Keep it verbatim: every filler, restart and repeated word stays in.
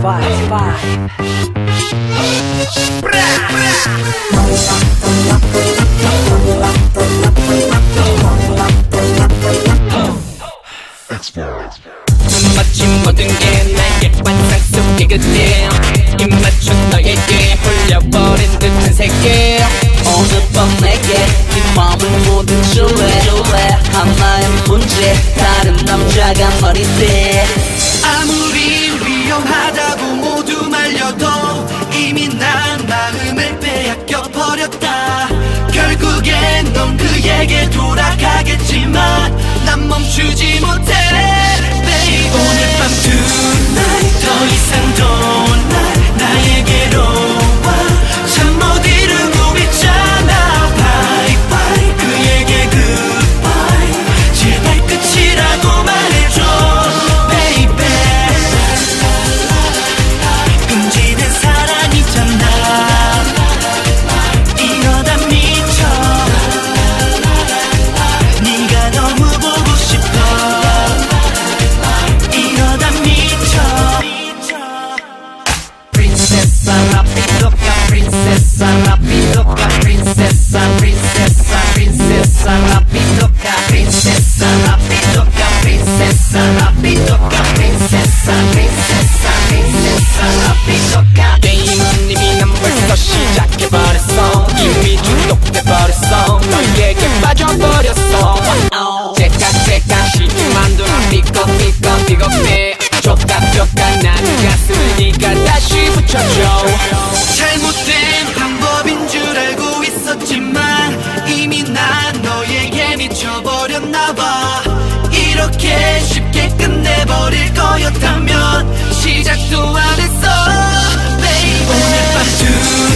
five, five. 마치 모든 게 나의 환상 속의 그대 입맞춘 너에게 홀려버린 듯한 세계 오늘 밤 내게 네 맘을 모두 줄래 하나의 문제 다른 남자가 말인데 아무리 위험하다고 모두 말려도 이미 난 마음을 빼앗겨버렸다. 결국엔 넌 그에게 돌아가겠지만 난 멈추지 못해. 오늘 밤 tonight 더 이상 don't lie 나에게로 와 잠 못 이루고 있잖아. bye bye 그에게 goodbye 제발 끝이라고 말해줘 baby. 금지된 사랑이잖아. 이러다 미쳐 네가 너무 보고 싶어. 이러다 미쳐 Princesa rapidoka Princesa rapidoka Princesa Princesa Princesa rapidoka Princesa rapidoka Princesa rapidoka Princesa Princesa Princesa rapidoka 게임은 이미 난 벌써 시작해버렸어. 이미 중독돼버렸어. 너에게 빠져버렸어. 제깍제깍 시기만도 삐걱삐걱 삐걱대 족각족각 나는 가슴을 네가 다시 붙여줘. 잘못된 방법인 줄 알고 있었지만 이미 난 너에게 미쳐버렸나봐. 이렇게 쉽게 끝내버릴 거였다면 시작도 안 했어 baby. 오늘 밤